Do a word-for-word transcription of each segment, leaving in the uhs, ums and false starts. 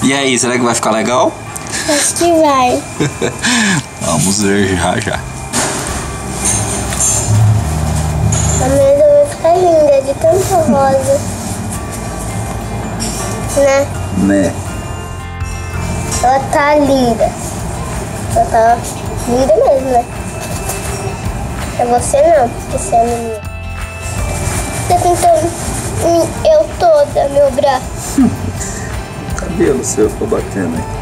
E aí, será que vai ficar legal? Acho que vai. Vamos ver já já. A mesa vai ficar linda de tanta rosa. Né? Né? Ela tá linda. Ela tá linda mesmo, né? É você não, porque você é menina. Tá pintando eu toda, meu braço. O cabelo seu ficou bacana, hein?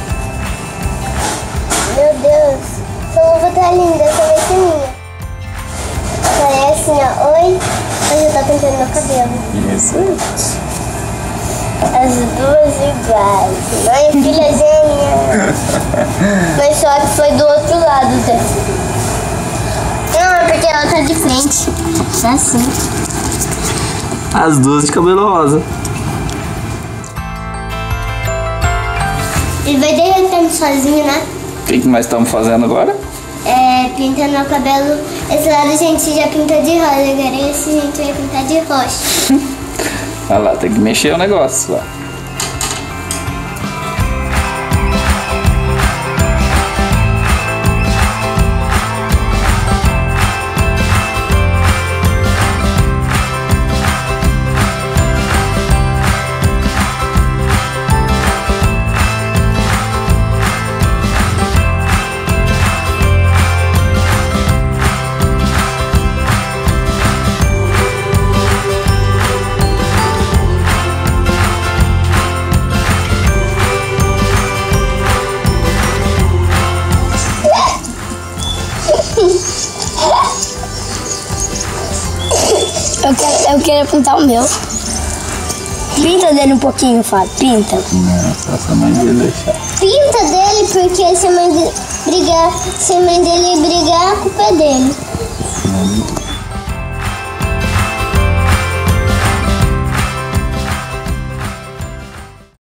Meu Deus, essa luva tá linda, essa vai ser minha. Falei assim, ó, oi, hoje eu tô pintando meu cabelo. Isso. As duas iguais. Mãe, filha gêmea. Mas só que foi do outro lado, Zé. Não, é porque ela tá de frente. É assim. As duas de cabelo rosa. Ele vai derretendo sozinho, né? O que, que nós estamos fazendo agora? É, pintando o cabelo. Esse lado a gente já pintou de rosa, agora esse a gente vai pintar de roxo. Olha lá, tem que mexer o negócio lá. Eu quero, eu quero pintar o meu. Pinta dele um pouquinho, Fábio. Pinta. Não, só se a mãe dele deixar. Pinta dele, porque se a mãe, de, brigar, se a mãe dele brigar, a culpa é dele.